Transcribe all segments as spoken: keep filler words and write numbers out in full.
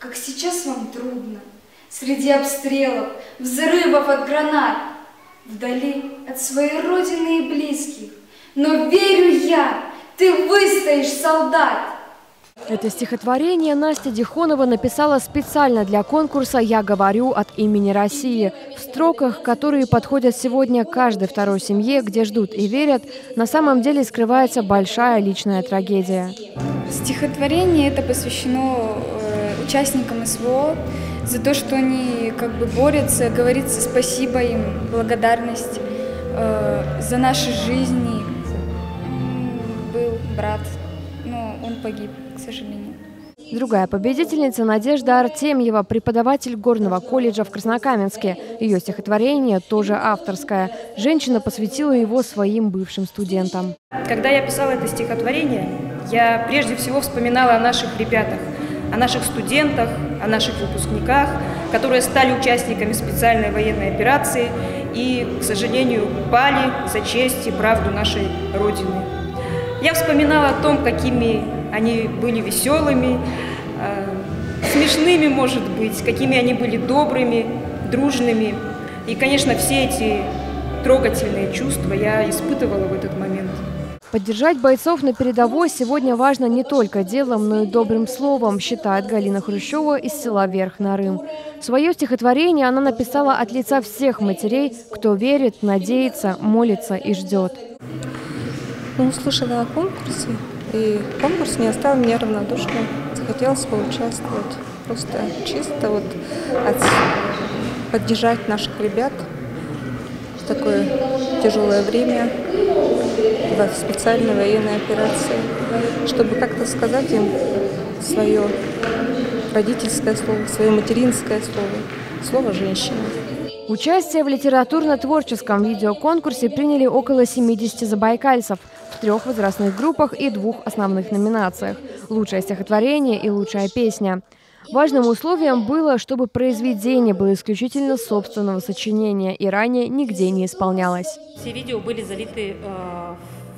как сейчас вам трудно, среди обстрелов, взрывов от гранат, вдали от своей родины и близких. Но верю я, ты выстоишь, солдат! Это стихотворение Настя Дихонова написала специально для конкурса «Я говорю от имени России». В строках, которые подходят сегодня каждой второй семье, где ждут и верят, на самом деле скрывается большая личная трагедия. Стихотворение это посвящено э, участникам СВО за то, что они как бы борются, говорится спасибо им, благодарность э, за наши жизни. Был брат, но он погиб, к сожалению. Другая победительница – Надежда Артемьева, преподаватель горного колледжа в Краснокаменске. Ее стихотворение тоже авторское. Женщина посвятила его своим бывшим студентам. Когда я писала это стихотворение, я прежде всего вспоминала о наших ребятах, о наших студентах, о наших выпускниках, которые стали участниками специальной военной операции и, к сожалению, пали за честь и правду нашей Родины. Я вспоминала о том, какими они были веселыми, э, смешными, может быть, какими они были добрыми, дружными. И, конечно, все эти трогательные чувства я испытывала в этот момент. Поддержать бойцов на передовой сегодня важно не только делом, но и добрым словом, считает Галина Хрущева из села Верх-Нарым. Свое стихотворение она написала от лица всех матерей, кто верит, надеется, молится и ждет. Услышала о конкурсе, и конкурс не оставил меня равнодушной. Захотелось поучаствовать. Просто чисто вот от... поддержать наших ребят в такое тяжелое время, в специальной военной операции, чтобы как-то сказать им свое родительское слово, свое материнское слово, слово «женщина». Участие в литературно-творческом видеоконкурсе приняли около семидесяти забайкальцев в трех возрастных группах и двух основных номинациях – «Лучшее стихотворение» и «Лучшая песня». Важным условием было, чтобы произведение было исключительно собственного сочинения и ранее нигде не исполнялось. Все видео были залиты э,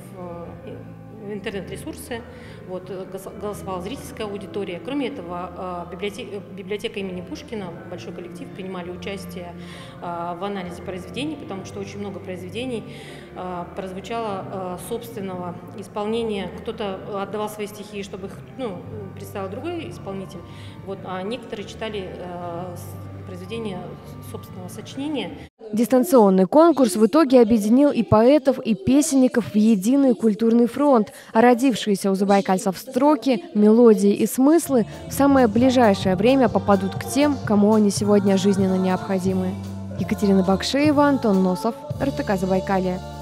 в интернет-ресурсы, вот, голосовала зрительская аудитория. Кроме этого, библиотека, библиотека имени Пушкина, большой коллектив, принимали участие в анализе произведений, потому что очень много произведений прозвучало собственного исполнения. Кто-то отдавал свои стихи, чтобы их ну, представил другой исполнитель, вот, а некоторые читали произведения собственного сочинения. Дистанционный конкурс в итоге объединил и поэтов, и песенников в единый культурный фронт, а родившиеся у забайкальцев строки, мелодии и смыслы в самое ближайшее время попадут к тем, кому они сегодня жизненно необходимы. Екатерина Бакшеева, Антон Носов, эр тэ ка Забайкалье.